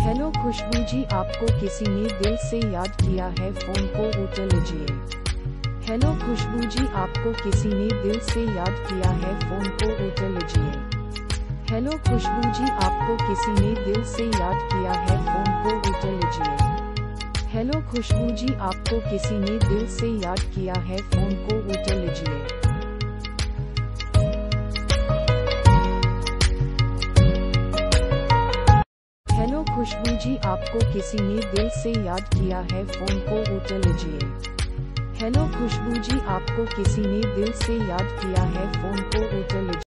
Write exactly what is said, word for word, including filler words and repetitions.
Hello खुशबू जी, आपको किसी ने दिल से याद किया है, फोन को उठा लीजिए। हेलो खुशबू जी, आपको किसी ने दिल से याद किया है, फोन को उठा लीजिए। हेलो खुशबू जी, आपको किसी ने दिल से याद किया है, फोन को उठा लीजिए। हेलो खुशबू जी, आपको किसी ने दिल से याद किया है, फोन को उठा लीजिए। हेलो खुशबू जी, आपको किसी ने दिल से याद किया है, फोन को उठा लीजिए। हेलो खुशबू जी, आपको किसी ने दिल से याद किया है, फोन को उठा लीजिए।